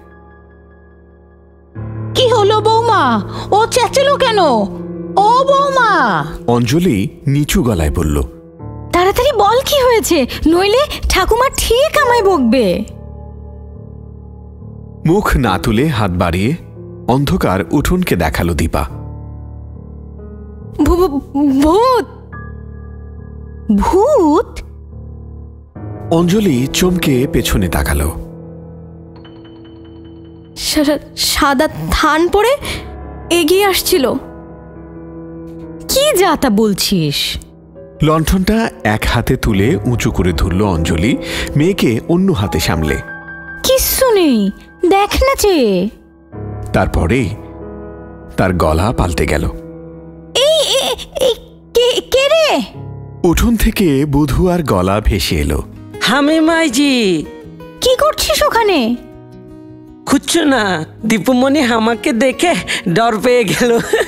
S4: কি হলো বৌমা? ও চেঁচালো কেন? ও বৌমা!
S1: অঞ্জলি নিচু গলায় বলল,
S6: তাড়াতাড়ি বল কি হয়েছে, নইলে ঠাকুমা ঠিক আমায় বকবে।
S1: মুখ না তুলে হাত বাড়িয়ে অন্ধকার উঠোনকে দেখালো দীপা।
S3: ভূত!
S6: ভূত?
S1: অঞ্জলি চমকে পেছনে তাকালো।
S3: সাদা থান পরে এগিয়ে আসছিল।
S6: কি যা তা বলছিস?
S1: লণ্ঠনটা এক হাতে তুলে উঁচু করে ধরল অঞ্জলি, মেয়েকে অন্য হাতে সামলে।
S6: কিচ্ছু নেই, দেখ না চেয়ে।
S1: তারপরেই তার গলা পাল্টে গেল।
S6: কে রে?
S1: উঠোন থেকে বুধু আর গলা ভেসে এলো।
S8: হামে মাইজি,
S6: কি করছিস ওখানে?
S8: খুঁজছো না? দীপুমণি আমাকে দেখে ডর পেয়ে গেল।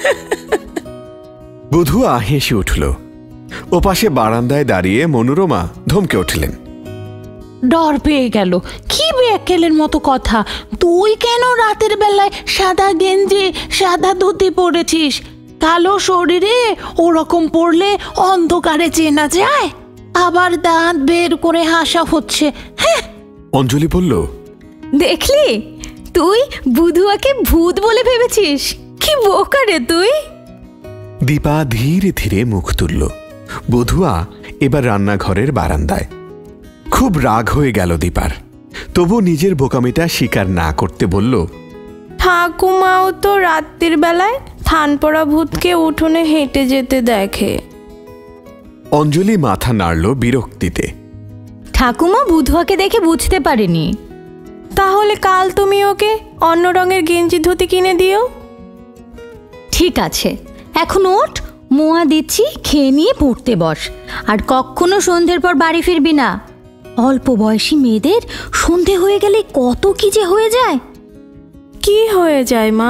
S1: বুধুয়া হেসে উঠল। ওপাশে বারান্দায় দাঁড়িয়ে মনোরমা ধমকে উঠলেন।
S4: ডর পেয়ে গেল? কি বেকেলের মতো কথা! তুই কেন রাতের বেলায় সাদা গেঞ্জি সাদা ধুতি পরেছিস? কালো শরীরে ওরকম পড়লে অন্ধকারে চেনা যায়? আবার দাঁত বের করে হাসা হচ্ছে। হ্যাঁ,
S1: অঞ্জলি বলল,
S6: দেখলি, তুই বুধুয়াকে ভূত বলে ভেবেছিস? কি বোকা রে তুই!
S1: দীপা ধীরে ধীরে মুখ তুলল। বধুয়া এবার রান্নাঘরের বারান্দায়। খুব রাগ হয়ে গেল দীপার। তবু নিজের বোকামিটা স্বীকার না করতে বলল,
S3: ঠাকুমাও তো রাত্রির বেলায় থানপড়া ভূতকে উঠোনে হেঁটে যেতে দেখে।
S1: অঞ্জলি মাথা নাড়ল বিরক্তিতে।
S6: ঠাকুমা বুধুয়াকে দেখে বুঝতে পারেনি।
S3: তাহলে কাল তুমি ওকে অন্য রঙের গেঞ্জি ধুতি কিনে দিও।
S6: ঠিক আছে, এখন ওঠ, মোয়া দিচ্ছি, খেয়ে নিয়ে পড়তে বস। আর কখনো সন্ধ্যের পর বাড়ি ফিরবি না। অল্প বয়সী মেয়েদের সন্ধে হয়ে গেলে কত কি যে হয়ে যায়।
S3: কি হয়ে যায় মা?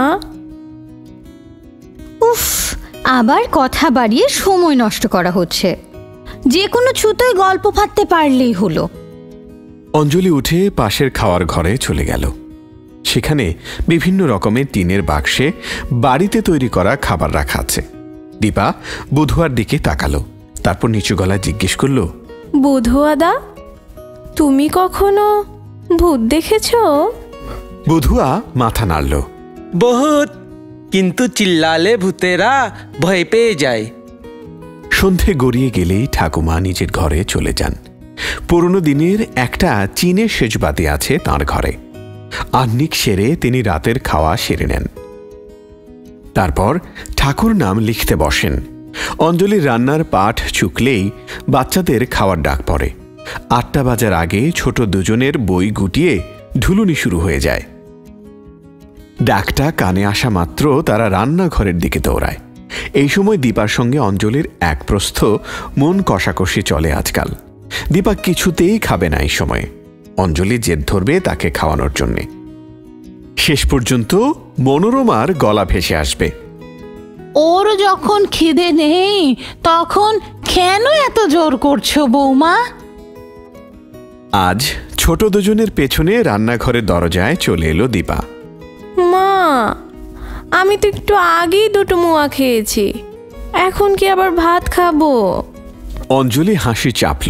S6: উফ, আবার কথা বাড়িয়ে সময় নষ্ট করা হচ্ছে। যে কোনো ছুতোয় গল্প ফাঁদতে পারলেই হলো।
S1: অঞ্জলি উঠে পাশের খাওয়ার ঘরে চলে গেল। সেখানে বিভিন্ন রকমের টিনের বাক্সে বাড়িতে তৈরি করা খাবার রাখা আছে। দীপা বুধুয়ার দিকে তাকালো, তারপর নিচু গলায় জিজ্ঞেস করল,
S3: বুধুয়াদা, তুমি কখনো ভূত দেখেছ?
S1: বুধুয়া মাথা নাড়ল।
S8: বহুত, কিন্তু চিল্লালে ভূতেরা ভয় পেয়ে যায়।
S1: সন্ধে গড়িয়ে গেলেই ঠাকুমা নিজের ঘরে চলে যান। পুরনো দিনের একটা চীনের সেজবাতি আছে তাঁর ঘরে। আহ্নিক সেরে তিনি রাতের খাওয়া সেরে নেন। তারপর ঠাকুর নাম লিখতে বসেন। অঞ্জলির রান্নার পাঠ চুকলেই বাচ্চাদের খাওয়ার ডাক পড়ে। 8টা বাজার আগে ছোট দুজনের বই গুটিয়ে ঢুলুনি শুরু হয়ে যায়। ডাকটা কানে আসা মাত্র তারা রান্নাঘরের দিকে দৌড়ায়। এই সময় দীপার সঙ্গে অঞ্জলির এক প্রস্থ মন কষাকষি চলে আজকাল। দীপা কিছুতেই খাবে না এই সময়ে। অঞ্জলি জেদ ধরবে তাকে খাওয়ানোর জন্যে। শেষ পর্যন্ত মনোরমার গলা ভেসে আসবে,
S4: ওর যখন খিদে নেই তখন কেন এত জোর করছো বৌমা?
S1: আজ ছোট দুজনের পেছনে রান্নাঘরের দরজায় চলে এলো দীপা।
S3: মা, আমি তো একটু আগেই দুটো মোয়া খেয়েছি, এখন কি আবার ভাত খাবো?
S1: অঞ্জলি হাসি চাপল।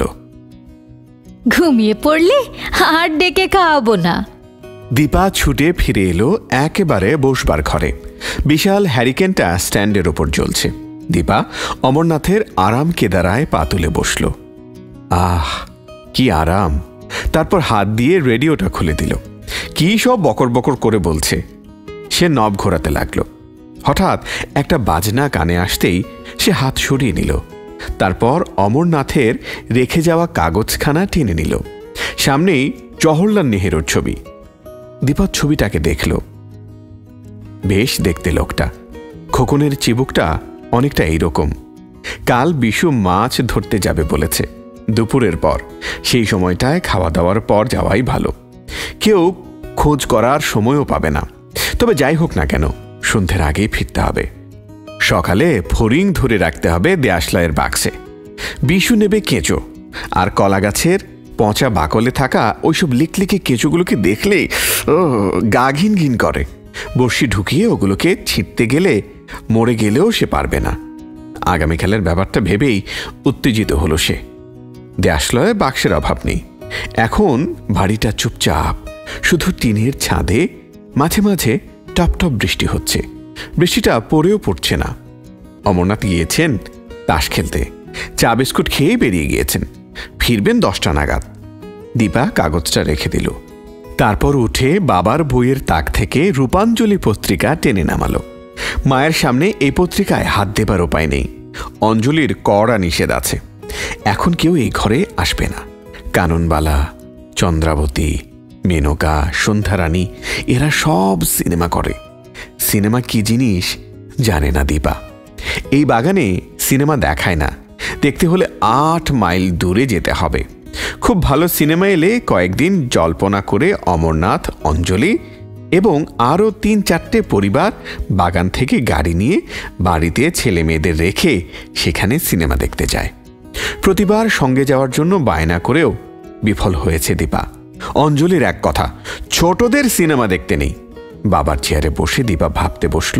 S6: ঘুমিয়ে পড়লে আর ডেকে খাওয়াবো না।
S1: দীপা ছুটে ফিরে এলো একেবারে বসবার ঘরে। বিশাল হ্যারিকেনটা স্ট্যান্ডের ওপর জ্বলছে। দীপা অমরনাথের আরাম কেদারায় পা তুলে বসল। আহ, কি আরাম! তারপর হাত দিয়ে রেডিওটা খুলে দিল। কি সব বকর বকর করে বলছে। সে নব ঘোরাতে লাগলো। হঠাৎ একটা বাজনা কানে আসতেই সে হাত সরিয়ে নিল। তারপর অমরনাথের রেখে যাওয়া কাগজখানা টেনে নিল। সামনেই জওহরলাল নেহেরুর ছবি। দীপা ছবিটাকে দেখল। বেশ দেখতে লোকটা। খোকনের চিবুকটা অনেকটা এইরকম। কাল বিশু মাছ ধরতে যাবে বলেছে দুপুরের পর। সেই সময়টায় খাওয়া দাওয়ার পর যাওয়াই ভালো। কেউ খোঁজ করার সময়ও পাবে না। তবে যাই হোক না কেন, সন্ধ্যের আগেই ফিরতে হবে। সকালে ফড়িং ধরে রাখতে হবে দেয়াশলাইয়ের বাক্সে। বিশু নেবে কেঁচো, আর কলা গাছের পচা বাকলে থাকা ওইসব লিকলিকে কেঁচোগুলোকে দেখলেই গা ঘিন ঘিন করে। বড়শি ঢুকিয়ে ওগুলোকে ছিঁড়তে গেলে মরে গেলেও সে পারবে না। আগামীকালের ব্যাপারটা ভেবেই উত্তেজিত হলো সে। দেয়াশলয়ে বাক্সের অভাব নেই। এখন বাড়িটা চুপচাপ। শুধু টিনের ছাদে মাঝে মাঝে টপ টপ বৃষ্টি হচ্ছে। বৃষ্টিটা পড়েও পড়ছে না। অমরনাথ গিয়েছেন তাস খেলতে। চা বিস্কুট খেয়ে বেরিয়ে গিয়েছেন। ফিরবেন 10টা নাগাদ। দীপা কাগজটা রেখে দিল। তারপর উঠে বাবার বইয়ের তাক থেকে রূপাঞ্জলি পত্রিকা টেনে নামালো। মায়ের সামনে এই পত্রিকায় হাত দেবার উপায় নেই। অঞ্জলির কড়া নিষেধ আছে। এখন কেউ এই ঘরে আসবে না। কাননবালা, চন্দ্রাবতী, মেনকা, সন্ধ্যারানী এরা সব সিনেমা করে। সিনেমা কি জিনিস জানে না দীপা। এই বাগানে সিনেমা দেখায় না। দেখতে হলে 8 মাইল দূরে যেতে হবে। খুব ভালো সিনেমা এলে কয়েকদিন জল্পনা করে অমরনাথ, অঞ্জলি এবং আরও 3-4টে পরিবার বাগান থেকে গাড়ি নিয়ে বাড়িতে ছেলে মেয়েদের রেখে সেখানে সিনেমা দেখতে যায়। প্রতিবার সঙ্গে যাওয়ার জন্য বায়না করেও বিফল হয়েছে দীপা। অঞ্জলির এক কথা, ছোটদের সিনেমা দেখতে নেই। বাবার চেয়ারে বসে দীপা ভাবতে বসল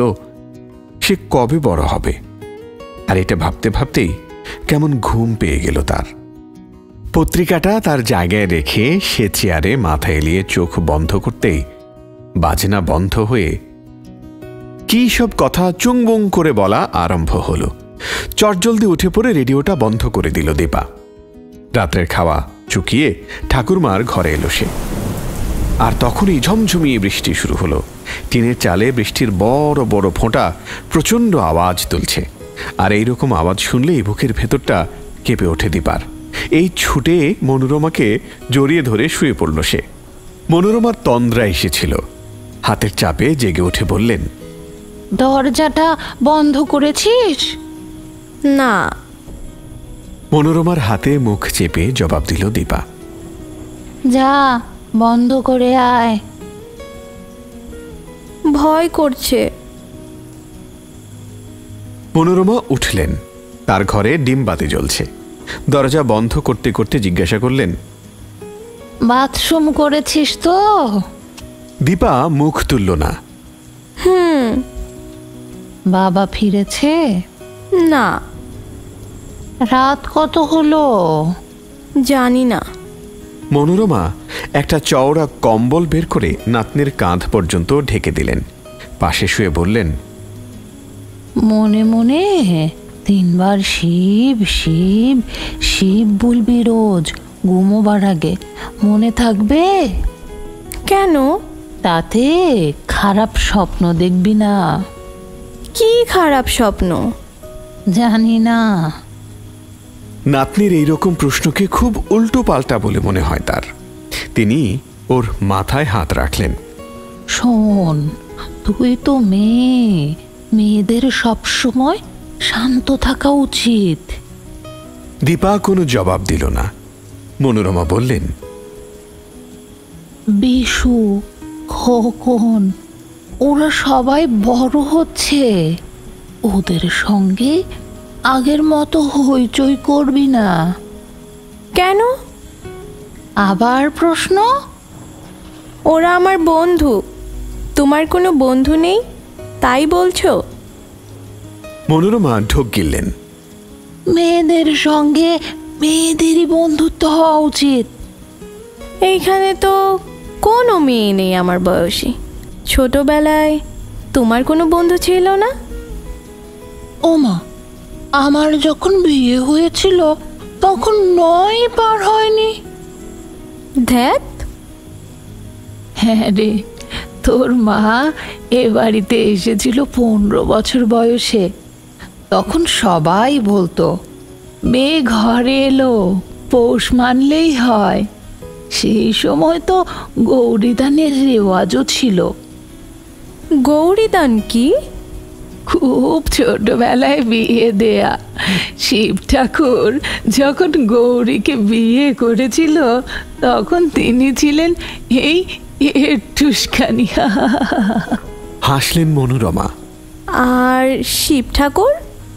S1: সে কবে বড় হবে। আর এটা ভাবতে ভাবতেই কেমন ঘুম পেয়ে গেল তার। পত্রিকাটা তার জায়গায় রেখে সে চেয়ারে মাথা এলিয়ে চোখ বন্ধ করতেই বাজনা বন্ধ হয়ে কি সব কথা চুংবুং করে বলা আরম্ভ হলো। চটজলদি উঠে পড়ে রেডিওটা বন্ধ করে দিল দীপা। রাতের খাওয়া চুকিয়ে ঠাকুরমার ঘরে এলো সে। আর তখনই ঝমঝমিয়ে বৃষ্টি শুরু হলো। টিনের চালে বৃষ্টির বড় বড় ফোঁটা প্রচণ্ড আওয়াজ তুলছে, আর এইরকম আওয়াজ শুনলেই বুকের ভেতরটা কেঁপে ওঠে দীপার। এই ছুটে মনোরমাকে জড়িয়ে ধরে শুয়ে পড়ল সে। মনোরমার তন্দ্রা এসেছিল, হাতের চাপে জেগে উঠে বললেন,
S4: দরজাটা বন্ধ করেছিস?
S3: না।
S1: মনোরমার হাতে মুখ চেপে জবাব দিল দীপা,
S4: যা বন্ধ করে আয়।
S3: ভয় করছে।
S1: মনোরমা উঠলেন। তার ঘরে ডিম বাতি জ্বলছে। দরজা বন্ধ করতে করতে জিজ্ঞাসা করলেন,
S4: বাথরুম করেছিস তো?
S1: দীপা মুখ তুলল না।
S4: বাবা ফিরেছে?
S3: না।
S4: রাত কত হলো?
S3: জানি না।
S1: মনোরমা একটা চওড়া কম্বল বের করে নাতনির কাঁধ পর্যন্ত ঢেকে দিলেন। পাশে শুয়ে বললেন,
S4: মনে মনে 3 বার শিব শিব শিব বলবি রোজ ঘুমোবার আগে, মনে থাকবে?
S3: কেন?
S4: তাতে খারাপ স্বপ্ন দেখবি না।
S3: কি খারাপ স্বপ্ন?
S4: জানি না।
S1: নাতনির এইরকম প্রশ্নকে খুব উল্টো পাল্টা বলে মনে হয় তার। তিনি ওর মাথায় হাত রাখলেন।
S4: শোন, তুই তো মেয়েদের সবসময় শান্ত থাকা উচিত।
S1: দীপা কোনো জবাব দিল না। মনোরমা বললেন,
S4: বিশু, খোকন, ওরা সবাই বড় হচ্ছে, ওদের সঙ্গে আগের মতো হইচই করবি না।
S3: কেন?
S4: আবার প্রশ্ন?
S3: ওরা আমার বন্ধু। তোমার কোনো বন্ধু নেই তাই বলছো?
S1: মনোরমা ঢোক গিললেন।
S4: মেয়েদের সঙ্গে মেয়েদেরই বন্ধুত্ব হওয়া উচিত।
S3: এইখানে তো কোনো মেয়ে নেই আমার বয়সী। ছোটবেলায় তোমার কোনো বন্ধু ছিল না?
S4: ওমা, আমার যখন বিয়ে হয়েছিল তখন 9 পার হয়নি।
S3: ধ্যাত।
S4: হ্যাঁ রে, তোর মা এ বাড়িতে এসেছিল 15 বছর বয়সে। তখন সবাই বলতো, মেয়ে ঘরে এলো, পৌষ মানলেই হয়। সেই সময় তো গৌরীদানের রেওয়াজও ছিল।
S3: গৌরীদান কি?
S4: খুব ছোটবেলায় বিয়ে দেয়া। শিব ঠাকুর যখন গৌরীকে বিয়ে করেছিল তখন তিনি ছিলেন এই একটুখানি।
S1: হাসলেন মনোরমা।
S3: আর শিব ঠাকুর?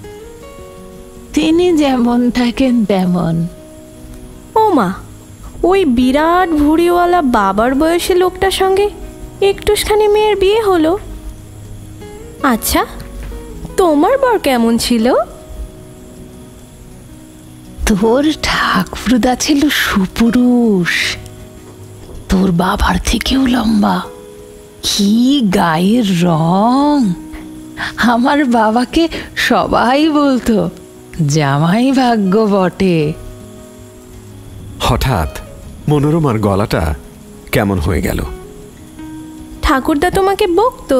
S4: তিনি যেমন থাকেন তেমন।
S3: ওমা, ওই বিরাট ভুঁড়িওয়ালা বাবার বয়সী লোকটার সঙ্গে একটুখানি মেয়ের বিয়ে হলো। আচ্ছা, তোমার বর কেমন ছিল?
S4: তোর ঠাকুরদা ছিল সুপুরুষ, তোর বাবার থেকেও লম্বা। কি গায়ের রং! আমার বাবাকে সবাই বলতো জামাই ভাগ্য বটে।
S1: হঠাৎ মনোরমার গলাটা কেমন হয়ে গেল।
S3: ঠাকুরদা তোমাকে বকতো?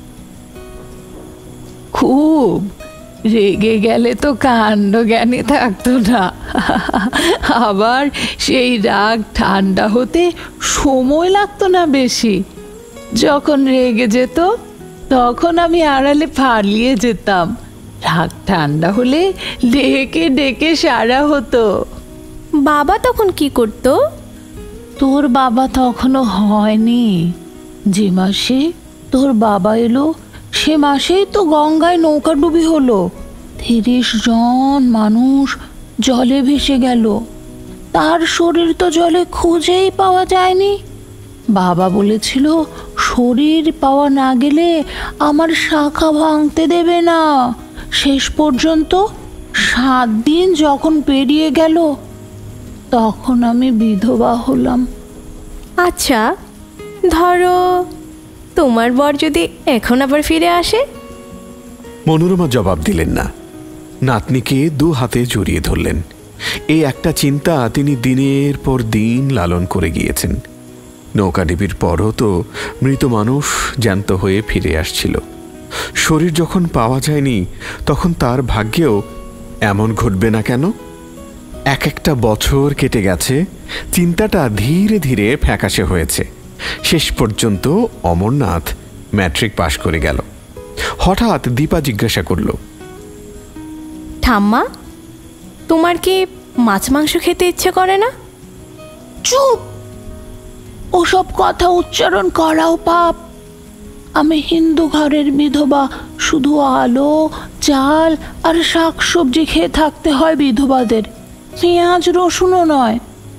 S4: খুব। রেগে গেলে তো কাণ্ড জ্ঞানে থাকতো না। আবার সেই রাগ ঠান্ডা হতে সময় লাগতো না বেশি। যখন রেগে যেত তখন আমি আড়ালে পালিয়ে যেতাম। রাগ ঠান্ডা হলে ডেকে ডেকে সারা হতো।
S3: বাবা তখন কি করতো?
S4: তোর বাবা তখনও হয়নি। যে মাসে তোর বাবা এলো সে মাসেই তো গঙ্গায় নৌকাডুবি হলো। 30 জন মানুষ জলে ভেসে গেল। তার শরীর তো জলে খুঁজেই পাওয়া যায়নি। বাবা বলেছিল, শরীর পাওয়া না গেলে আমার শাখা ভাঙতে দেবে না। শেষ পর্যন্ত 7 দিন যখন পেরিয়ে গেল তখন আমি বিধবা হলাম।
S3: আচ্ছা, ধরো তোমার বর যদি এখন আবার ফিরে আসে?
S1: মনোরমা জবাব দিলেন না। নাতনিকে 2 হাতে জড়িয়ে ধরলেন। এই একটা চিন্তা তিনি দিনের পর দিন লালন করে গিয়েছেন। নৌকাডুবির পরও তো মৃত মানুষ জ্যান্ত হয়ে ফিরে আসছিল। শরীর যখন পাওয়া যায়নি তখন তার ভাগ্যেও এমন ঘটবে না কেন? এক একটা বছর কেটে গেছে, চিন্তাটা ধীরে ধীরে ফ্যাকাশে হয়েছে। শেষ পর্যন্ত অমরনাথ ম্যাট্রিক পাশ করে গেল। হঠাৎ দীপা জিজ্ঞাসা করল,
S3: ঠাম্মা, তোমার কি মাছ মাংস খেতে ইচ্ছে করে না?
S4: চুপ! ওসব কথা উচ্চারণ করাও পাপ। আমি হিন্দু ঘরের বিধবা, শুধু আলো, চাল আর শাক সবজি খেয়ে থাকতে হয় বিধবাদের, পেঁয়াজ রসুনও নয়।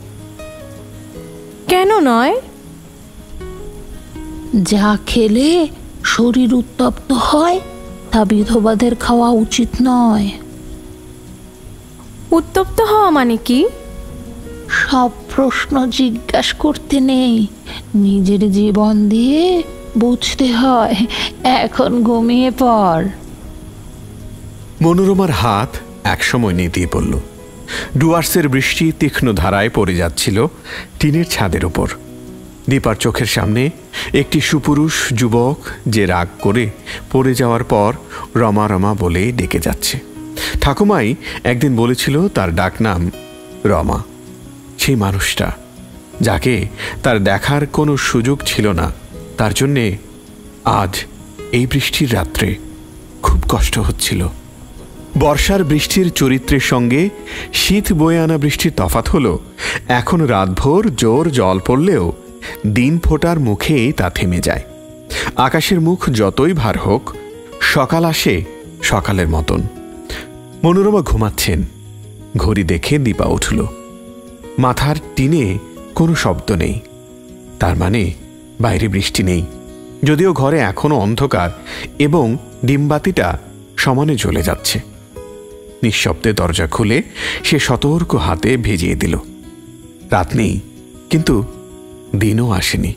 S3: কেন নয়?
S4: যা খেলে শরীর উত্তপ্ত হয় তা বিধবাদের খাওয়া উচিত নয়।
S3: উত্তপ্ত হওয়া মানে কি?
S4: সব প্রশ্ন জিজ্ঞাসা করতে নেই, নিজের জীবন দিয়ে বুঝতে হয়। এখন ঘুমিয়ে পড়।
S1: মনোরমার হাত একসময় নেতিয়ে পড়ল। ডুয়ার্সের বৃষ্টি তীক্ষ্ণ ধারায় পড়ে যাচ্ছিল টিনের ছাদের উপর। দীপার চোখের সামনে একটি সুপুরুষ যুবক যে রাগ করে পড়ে যাওয়ার পর রমা রমা বলে ডেকে যাচ্ছে। ঠাকুমাই একদিন বলেছিল তার ডাক নাম রমা। সেই মানুষটা, যাকে তার দেখার কোনো সুযোগ ছিল না, তার জন্যে আজ এই বৃষ্টির রাত্রে খুব কষ্ট হচ্ছিল। বর্ষার বৃষ্টির চরিত্রের সঙ্গে শীত বয়ে আনা বৃষ্টির তফাৎ হলো, এখন রাতভর জোর জল পড়লেও দিন ফোটার মুখেই তা থেমে যায়। আকাশের মুখ যতই ভার হোক, সকাল আসে সকালের মতন। মনোরমা ঘুমাচ্ছেন। ঘড়ি দেখে দীপা উঠল। মাথার টিনে কোনো শব্দ নেই, তার মানে বাইরে বৃষ্টি নেই, যদিও ঘরে এখনো অন্ধকার এবং ডিমবাতিটা সমানে জ্বলে যাচ্ছে। নিঃশব্দে দরজা খুলে সে সতর্ক হাতে ভিজিয়ে দিল। রাত নেই, কিন্তু দিনও আসেনি।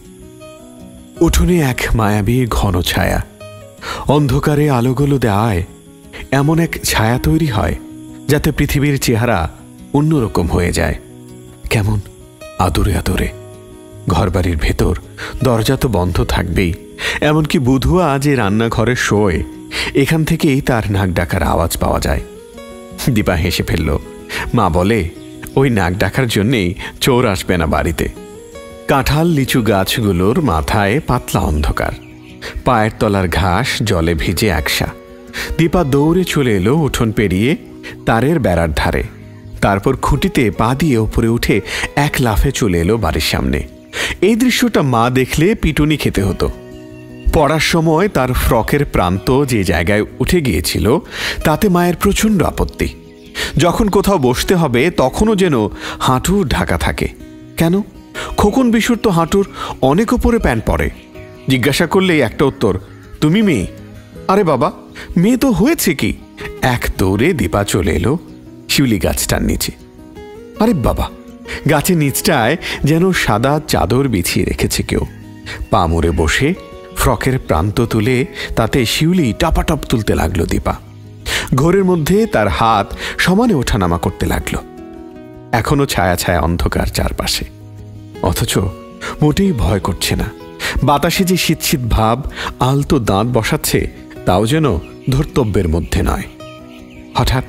S1: উঠোনে এক মায়াবী ঘন ছায়া। অন্ধকারে আলোগুলো দেওয়ায় এমন এক ছায়া তৈরি হয় যাতে পৃথিবীর চেহারা অন্যরকম হয়ে যায়, কেমন আদরে আদরে। ঘরবাড়ির ভেতর দরজা তো বন্ধ থাকবেই, এমনকি বুধুয়া যে রান্নাঘরে শোয়, এখান থেকেই তার নাক ডাকার আওয়াজ পাওয়া যায়। দীপা হেসে ফেলল। মা বলে, ওই নাক ডাকার জন্যেই চোর আসবে না বাড়িতে। কাঁঠাল লিচু গাছগুলোর মাথায় পাতলা অন্ধকার, পায়ের তলার ঘাস জলে ভিজে একসা। দীপা দৌড়ে চলে এলো উঠোন পেরিয়ে তারের বেড়ার ধারে, তারপর খুঁটিতে পা দিয়ে উপরে উঠে এক লাফে চলে এলো বাড়ির সামনে। এই দৃশ্যটা মা দেখলে পিটুনি খেতে হতো। পড়ার সময় তার ফ্রকের প্রান্ত যে জায়গায় উঠে গিয়েছিল তাতে মায়ের প্রচণ্ড আপত্তি। যখন কোথাও বসতে হবে তখনও যেন হাঁটু ঢাকা থাকে। কেন? খোকন বিশুর তো হাঁটুর অনেক উপরে প্যান্ট পরে। জিজ্ঞাসা করলেই একটা উত্তর, তুমি মেয়ে। আরে বাবা, মেয়ে তো হয়েছে কি? এক দৌড়ে দীপা চলে এলো শিউলি গাছটার নিচে। আরে বাবা, গাছের নিচটায় যেন সাদা চাদর বিছিয়ে রেখেছে কেউ। পা মুড়ে বসে ফ্রকের প্রান্ত তুলে তাতে শিউলি টাপাটপ তুলতে লাগলো দীপা। ঘোরের মধ্যে তার হাত সমানে ওঠানামা করতে লাগলো। এখনো ছায়া ছায়া অন্ধকার চারপাশে, অথচ মোটেই ভয় করছে না। বাতাসে যে শীত শীত ভাব আলতো দাঁত বসাচ্ছে, তাও যেন ধর্তব্যের মধ্যে নয়। হঠাৎ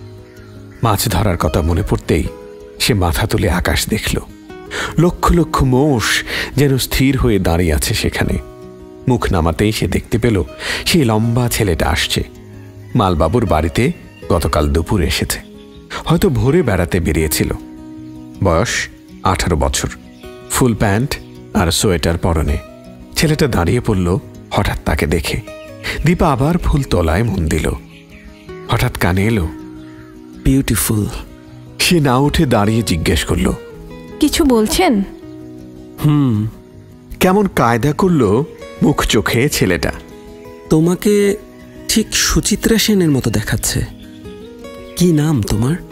S1: মাছ ধরার কথা মনে পড়তেই সে মাথা তুলে আকাশ দেখল। লক্ষ লক্ষ মোষ যেন স্থির হয়ে দাঁড়িয়ে আছে সেখানে। মুখ নামাতেই সে দেখতে পেল সেই লম্বা ছেলেটা আসছে। মালবাবুর বাড়িতে গতকাল দুপুরে এসেছে, হয়তো ভোরে বেড়াতে বেরিয়েছিল। বয়স 18 বছর, ফুল প্যান্ট আর সোয়েটার পরনে। ছেলেটা দাঁড়িয়ে পড়ল হঠাৎ তাকে দেখে। দীপা আবার ফুল তলায় মন দিল। হঠাৎ কানে এলো, বিউটিফুল। সে না উঠে দাঁড়িয়ে জিজ্ঞেস করল,
S3: কিছু বলছেন?
S1: কেমন কায়দা করল মুখ চোখে ছেলেটা।
S9: তোমাকে ঠিক সুচিত্রা সেনের মতো দেখাচ্ছে। কি নাম তোমার?